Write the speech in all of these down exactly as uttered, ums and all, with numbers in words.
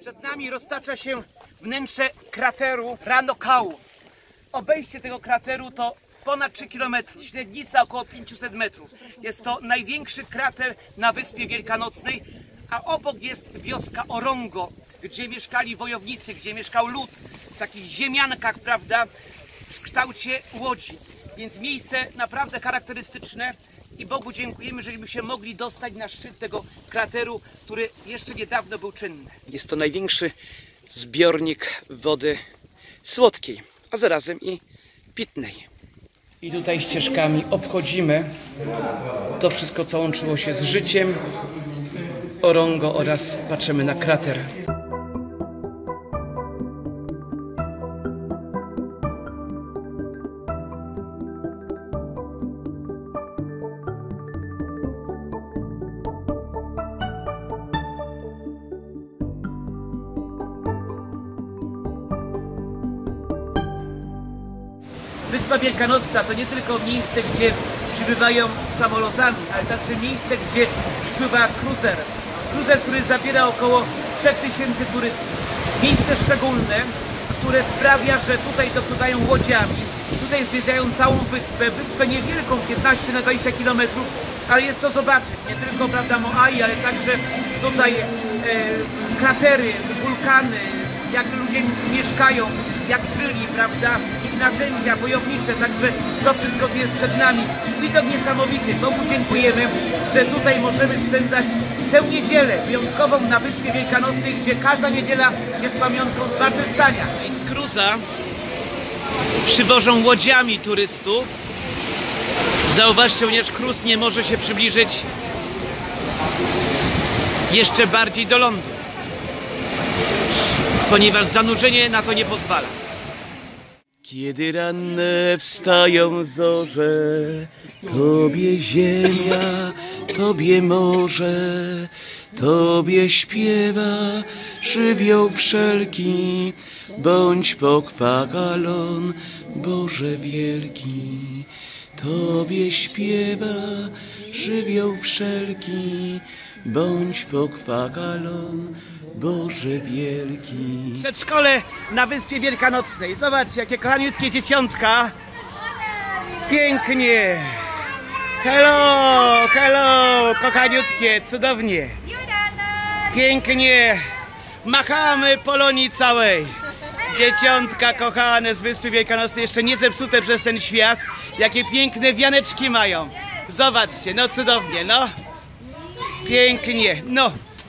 Przed nami roztacza się wnętrze krateru Rano Kau. Obejście tego krateru to ponad trzy kilometry, średnica około pięćset metrów. Jest to największy krater na Wyspie Wielkanocnej, a obok jest wioska Orongo, gdzie mieszkali wojownicy, gdzie mieszkał lud w takich ziemiankach, prawda, w kształcie łodzi. Więc miejsce naprawdę charakterystyczne i Bogu dziękujemy, żeśmy się mogli dostać na szczyt tego krateru, który jeszcze niedawno był czynny. Jest to największy zbiornik wody słodkiej, a zarazem i pitnej. I tutaj ścieżkami obchodzimy to wszystko, co łączyło się z życiem Orongo oraz patrzymy na krater. Wyspa Wielkanocna to nie tylko miejsce, gdzie przybywają samolotami, ale także miejsce, gdzie przypływa kruzer. Kruzer, który zabiera około trzech tysięcy turystów. Miejsce szczególne, które sprawia, że tutaj dopływają łodziami. Tutaj zwiedzają całą wyspę, wyspę niewielką, piętnaście na dwadzieścia kilometrów, ale jest to zobaczyć. Nie tylko, prawda, Moai, ale także tutaj e, kratery, wulkany, jak ludzie mieszkają, jak żyli, prawda, ich narzędzia wojownicze, także to wszystko tu jest przed nami. Widok niesamowity. Bogu dziękujemy, że tutaj możemy spędzać tę niedzielę wyjątkową na Wyspie Wielkanocnej, gdzie każda niedziela jest pamiątką zmartwychwstania. Z Cruza przywożą łodziami turystów. Zauważcie, ponieważ Cruz nie może się przybliżyć jeszcze bardziej do lądu, ponieważ zanurzenie na to nie pozwala. Kiedy ranne wstają zorze, Tobie ziemia, Tobie morze, Tobie śpiewa żywioł wszelki, bądź pochwalon, Boże wielki. Tobie śpiewa żywioł wszelki, bądź pochwalon, Boże wielki. W przedszkole na Wyspie Wielkanocnej. Zobaczcie, jakie kochaniutkie dzieciątka. Pięknie. Hello, hello, kochaniutkie, cudownie. Pięknie. Machamy Polonii całej. Dzieciątka kochane z Wyspy Wielkanocnej, jeszcze nie zepsute przez ten świat. Jakie piękne wianeczki mają. Zobaczcie, no cudownie, no. Pięknie, no.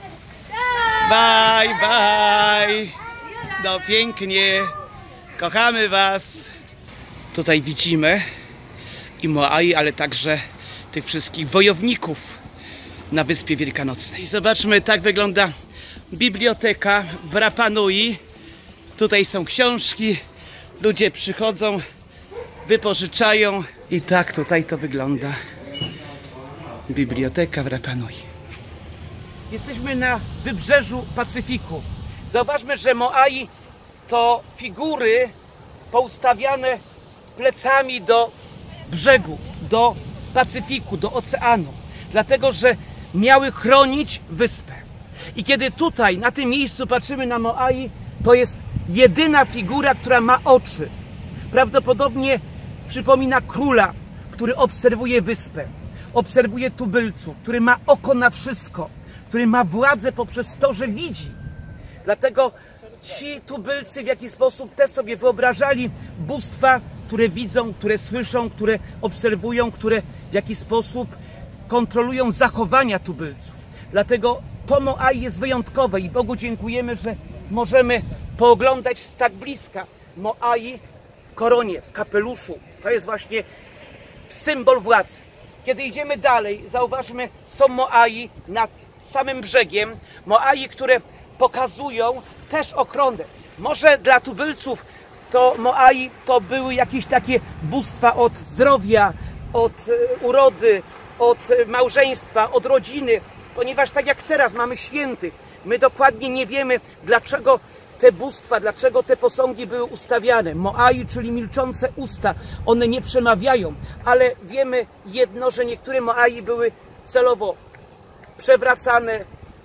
Bye, bye. No pięknie. Kochamy was. Tutaj widzimy i Moai, ale także tych wszystkich wojowników na Wyspie Wielkanocnej. Zobaczmy, tak wygląda biblioteka w Rapa Nui. Tutaj są książki. Ludzie przychodzą, wypożyczają. I tak tutaj to wygląda. Biblioteka w Rapa Nui. Jesteśmy na wybrzeżu Pacyfiku. Zauważmy, że Moai to figury poustawiane plecami do brzegu, do Pacyfiku, do oceanu. Dlatego, że miały chronić wyspę. I kiedy tutaj, na tym miejscu patrzymy na Moai, to jest jedyna figura, która ma oczy. Prawdopodobnie przypomina króla, który obserwuje wyspę. Obserwuje tubylców, który ma oko na wszystko, który ma władzę poprzez to, że widzi. Dlatego ci tubylcy w jakiś sposób też sobie wyobrażali bóstwa, które widzą, które słyszą, które obserwują, które w jakiś sposób kontrolują zachowania tubylców. Dlatego to Moai jest wyjątkowe i Bogu dziękujemy, że możemy pooglądać z tak bliska Moai w koronie, w kapeluszu. To jest właśnie symbol władzy. Kiedy idziemy dalej, zauważmy, są Moai nad samym brzegiem. Moai, które pokazują też ochronę. Może dla tubylców to Moai to były jakieś takie bóstwa od zdrowia, od urody, od małżeństwa, od rodziny. Ponieważ tak jak teraz mamy świętych, my dokładnie nie wiemy, dlaczego te bóstwa, dlaczego te posągi były ustawiane. Moai, czyli milczące usta, one nie przemawiają, ale wiemy jedno, że niektóre Moai były celowo przewracane,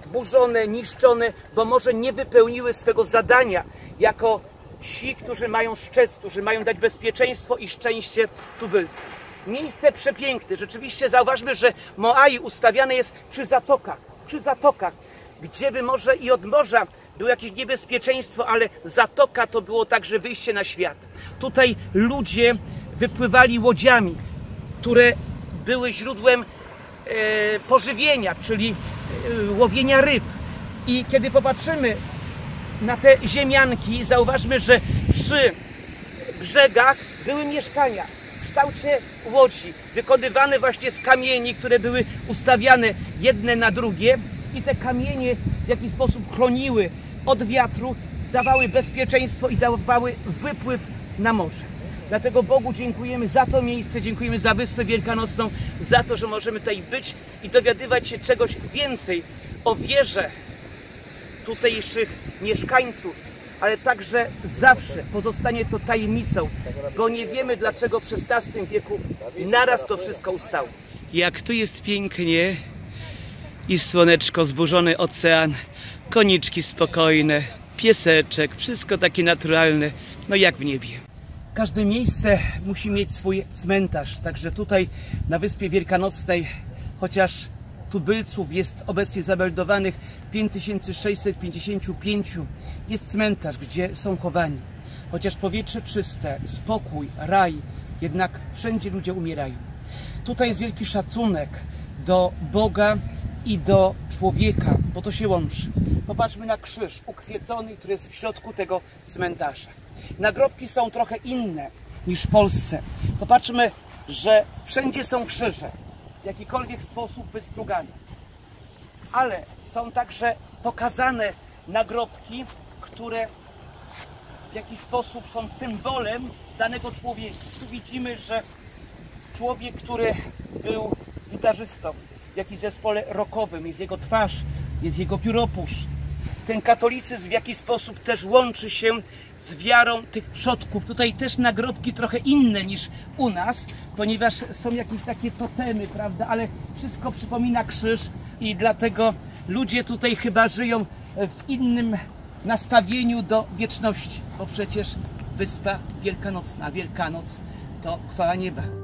burzone, niszczone, bo może nie wypełniły swego zadania jako ci, którzy mają szczec, którzy mają dać bezpieczeństwo i szczęście tubylcom. Miejsce przepiękne. Rzeczywiście zauważmy, że Moai ustawiane jest przy zatokach, przy zatokach, gdzie by może i od morza było jakieś niebezpieczeństwo, ale zatoka to było także wyjście na świat. Tutaj ludzie wypływali łodziami, które były źródłem e, pożywienia, czyli e, łowienia ryb. I kiedy popatrzymy na te ziemianki, zauważmy, że przy brzegach były mieszkania w kształcie łodzi, wykonywane właśnie z kamieni, które były ustawiane jedne na drugie i te kamienie w jakiś sposób chroniły od wiatru, dawały bezpieczeństwo i dawały wypływ na morze. Dlatego Bogu dziękujemy za to miejsce, dziękujemy za Wyspę Wielkanocną, za to, że możemy tutaj być i dowiadywać się czegoś więcej o wierze tutejszych mieszkańców, ale także zawsze pozostanie to tajemnicą, bo nie wiemy, dlaczego w szesnastym wieku naraz to wszystko ustało. Jak tu jest pięknie i słoneczko, zburzony ocean, koniczki spokojne, pieseczek, wszystko takie naturalne, no jak w niebie. Każde miejsce musi mieć swój cmentarz, także tutaj na Wyspie Wielkanocnej, chociaż tubylców jest obecnie zameldowanych pięć tysięcy sześćset pięćdziesiąt pięć, jest cmentarz, gdzie są chowani. Chociaż powietrze czyste, spokój, raj, jednak wszędzie ludzie umierają. Tutaj jest wielki szacunek do Boga i do człowieka, bo to się łączy. Popatrzmy na krzyż ukwiecony, który jest w środku tego cmentarza. Nagrobki są trochę inne niż w Polsce. Popatrzmy, że wszędzie są krzyże, w jakikolwiek sposób wystrugane. Ale są także pokazane nagrobki, które w jakiś sposób są symbolem danego człowieka. Tu widzimy, że człowiek, który był gitarzystą w jakimś zespole rockowym, jest jego twarz, jest jego pióropusz. Ten katolicyzm w jakiś sposób też łączy się z wiarą tych przodków. Tutaj też nagrobki trochę inne niż u nas, ponieważ są jakieś takie totemy, prawda, ale wszystko przypomina krzyż i dlatego ludzie tutaj chyba żyją w innym nastawieniu do wieczności, bo przecież Wyspa Wielkanocna, Wielkanoc to chwała nieba.